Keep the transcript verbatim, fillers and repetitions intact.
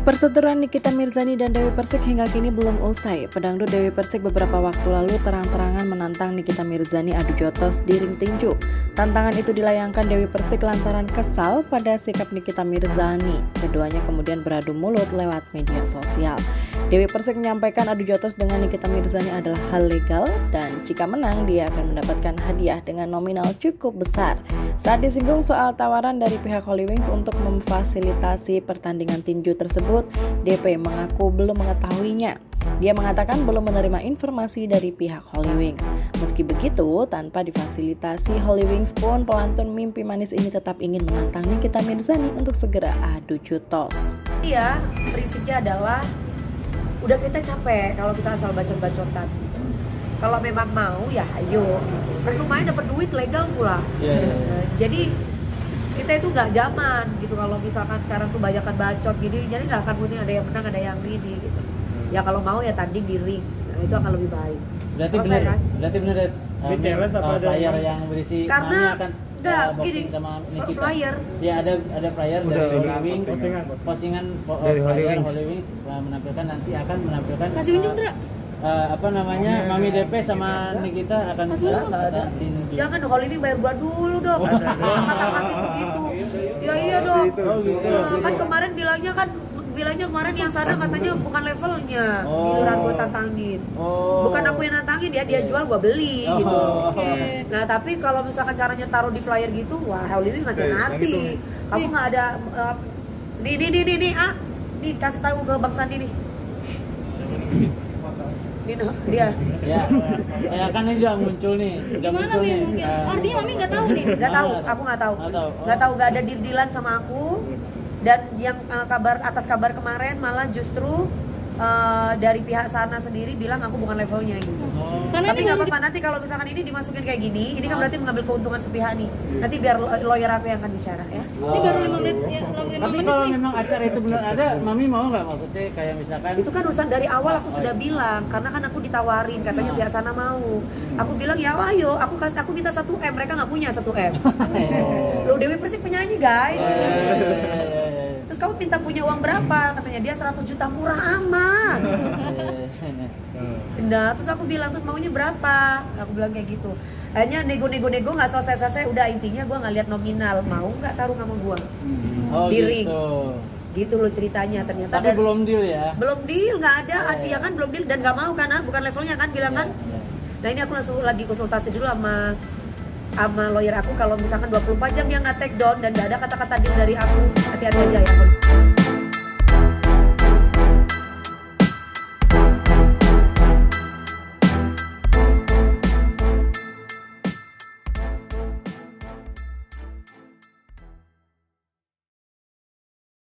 Perseteruan Nikita Mirzani dan Dewi Persik hingga kini belum usai. Pedangdut Dewi Persik beberapa waktu lalu terang-terangan menantang Nikita Mirzani adu jotos di ring tinju. Tantangan itu dilayangkan Dewi Persik lantaran kesal pada sikap Nikita Mirzani. Keduanya kemudian beradu mulut lewat media sosial. Dewi Persik menyampaikan adu jotos dengan Nikita Mirzani adalah hal legal dan jika menang dia akan mendapatkan hadiah dengan nominal cukup besar. Saat disinggung soal tawaran dari pihak Holy Wings untuk memfasilitasi pertandingan tinju tersebut, D P mengaku belum mengetahuinya. Dia mengatakan belum menerima informasi dari pihak Holy Wings. Meski begitu, tanpa difasilitasi Holy Wings pun pelantun mimpi manis ini tetap ingin menantang Nikita Mirzani untuk segera adu jotos. Iya, prinsipnya adalah udah kita capek kalau kita asal bacot-bacotan. Kalau memang mau ya ayo. Kan lumayan dapat duit legal pula. Yeah. Nah, jadi kita itu nggak zaman gitu kalau misalkan sekarang tuh banyakan bacot gini, jadi nggak akan punya ada yang menang ada yang ini gitu. Ya kalau mau ya tanding di ring, nah, itu akan lebih baik. Berarti benar, kan? Berarti benar uh, uh, flyer yang berisi karena akan enggak uh, gini sama Nikita. Flyer. Ya ada ada flyer udah, dari udah, Holy Wings, postingan, postingan uh, dari flyer Holy Wings, Holy Wings uh, menampilkan nanti akan menampilkan. Kasih unjuk Dra. Uh, apa namanya Mami D P sama Nikita akan nggak ada. Jangan Holy Wings bayar gua dulu dong. Kata-kata begitu. Ya iya dong. Oh, gitu. Nah, kan kemarin bilangnya kan bilangnya kemarin yang sana katanya bukan levelnya. Oh. Giliran gua tantangin. Oh. Bukan aku yang nantangin dia dia jual gua beli Oh. gitu. Okay. Nah, tapi kalau misalkan caranya taruh di flyer gitu, wah Holy Wings hati-hati. Kamu nggak ada uh, nih nih nih nih nih ah. Nih kasih tahu ke Bang Sandi nih. Dino, dia. Ya, ya kan ini udah muncul nih. Udah Gimana muncul Mi nih. mungkin? Uh, Artinya Mami nggak tahu nih. Nggak tahu, aku nggak tahu. Nggak tahu. Oh. Nggak tahu, nggak ada deal-dealan sama aku. Dan yang uh, kabar atas kabar kemarin malah justru uh, dari pihak sana sendiri bilang aku bukan levelnya gitu. Oh. Karena Tapi ini nggak baru apa-apa nanti kalau misalkan ini dimasukin kayak gini, ini kan Ah. berarti mengambil keuntungan sepihak nih. Nanti biar lawyer aku yang akan bicara ya. Ini baru lima menit ya, lima Tapi menit kalau nih. memang acara itu benar ada, Mami mau nggak maksudnya kayak misalkan? Itu kan urusan dari awal aku sudah bilang karena kan aku ditawarin katanya Ah. pihak sana mau. Aku bilang ya ayo, aku kasih aku minta satu M, mereka nggak punya satu M. Lo Dewi Persik penyanyi guys. Terus kamu minta punya uang berapa? Katanya dia seratus juta murah amat. Nah, terus aku bilang terus maunya berapa? Aku bilang kayak gitu. Akhirnya nego-nego-nego nggak selesai-selesai. Udah intinya gue nggak lihat nominal. Mau nggak taruh sama gue? Oh, Di gitu. ring. Gitu loh ceritanya ternyata. Tapi dan belum deal ya? belum deal, nggak ada. Oh, Dia iya. kan belum deal dan nggak mau kan? Bukan levelnya kan? Bilang kan? Ya, ya. Nah ini aku langsung lagi konsultasi dulu sama sama lawyer aku kalau misalkan dua puluh empat jam dia nggak take down dan nggak ada kata-kata deal dari aku, hati-hati aja ya.